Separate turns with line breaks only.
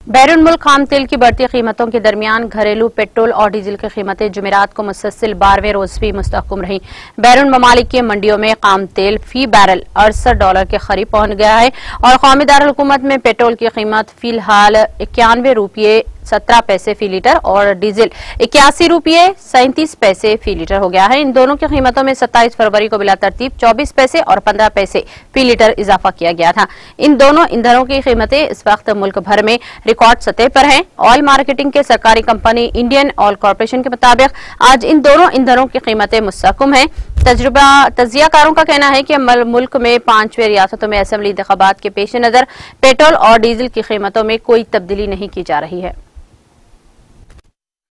बैरून मुल्क खाम तेल की बढ़ती कीमतों के दरमियान घरेलू पेट्रोल और डीजल की कीमतें जुमेरात को मुसलसिल 12वें रोज भी मुस्तहकम रही। बैरून ममालिक की मंडियों में खाम तेल फी बैरल $68 के करीब पहुंच गया है और कौमी दारुल-हुकूमत में पेट्रोल की कीमत फिलहाल ₹91.17 फी लीटर और डीजल ₹81.37 फी लीटर हो गया है। इन दोनों की कीमतों में 27 फरवरी को बिला तरतीब 24 पैसे और 15 पैसे फी लीटर इजाफा किया गया था। इन दोनों ईंधनों की कीमतें इस वक्त मुल्क भर में रिकॉर्ड सतह पर हैं। ऑयल मार्केटिंग के सरकारी कंपनी इंडियन ऑयल कॉर्पोरेशन के मुताबिक आज इन दोनों ईंधनों की कीमतें मुस्तहकम हैं। तजियाकारों का कहना है कि मुल्क में 5वें रियासतों में असेंबली इंतखाबात के पेश नजर पेट्रोल और डीजल की कीमतों में कोई तब्दीली नहीं की जा रही है।